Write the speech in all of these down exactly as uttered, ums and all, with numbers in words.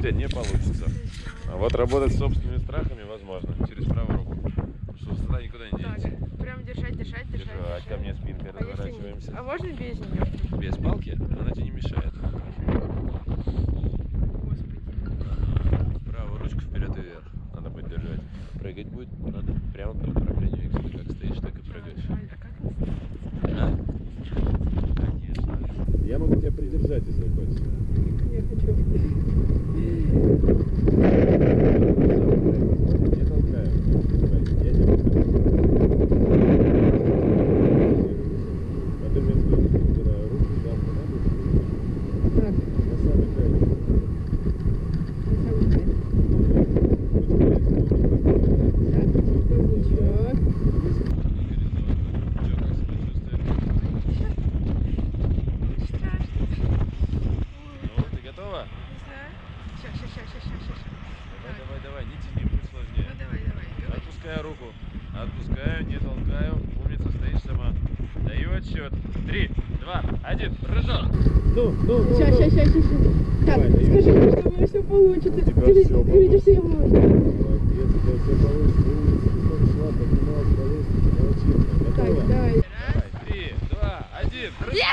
тебя не получится. А вот работать с собственными страхами возможно. Через правую руку. Потому что высота никуда не денется. Так, прям держать, держать, держать. Держать, ко мне спинкой А, разворачиваемся. не... а можно без нее? Без палки? Она тебе не мешает. Господи. Правую ручку вперед и вверх. Надо будет держать. Прыгать будет надо прямо по направлению X. Ты как стоишь, так и прыгаешь. А? Конечно. Я могу тебя придержать, если хочешь. Я хочу. Не толкаю. Я тебя а ты вместо руку сюда останавливаешь. Так. На самый край. На самый край. Ничего. Ну, ты готова? Сейчас, сейчас, сейчас, сейчас, сейчас. Давай, давай, давай, не тяни, будет сложнее. Ну давай, давай. Говори. Отпускаю руку. Отпускаю, не толкаю. Умница, стоишь сама. Даю отсчет. Три, два, один, прыжок. Ну, ну, ну. Сейчас, сейчас, сейчас, сейчас. Так, Давай, даю. скажи мне, что у меня все получится. У тебя Ты, всё ты видишь, что я могу. Молодец, у тебя все получится. Умница, шла, поднималась, колесница, молодчинка. Так, Готова? давай. Давай, три, два, один, прыжок.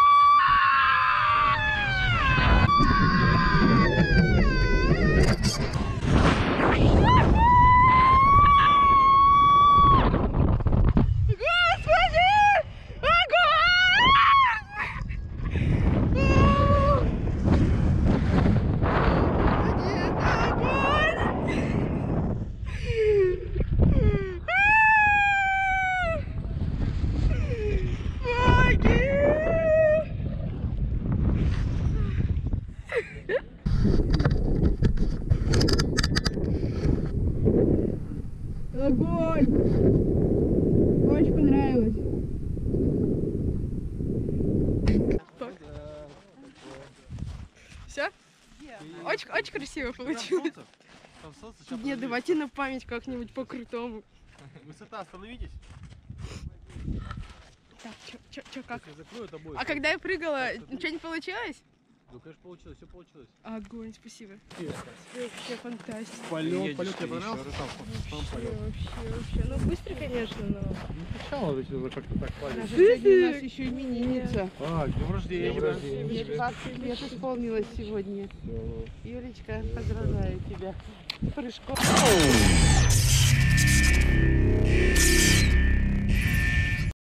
Огонь! Очень понравилось. Все? Очень, очень красиво получилось. Нет, давайте на память как-нибудь по-крутому. Высота, остановитесь. Так, чё, чё, чё, как? Закроют обои. А когда я прыгала, ничего не получилось? Ну, конечно, получилось, все получилось. Огонь, спасибо. Вообще фантастика. Полет, полет тебе понравился? Вообще, вообще, вообще. Ну, быстро, конечно, но... Ну, сначала ведь уже как-то так падает. Сегодня у нас еще именинница. А, днем рождения. Днем рождения. Мне двадцать лет исполнилось сегодня. Юлечка, поздравляю тебя с прыжком.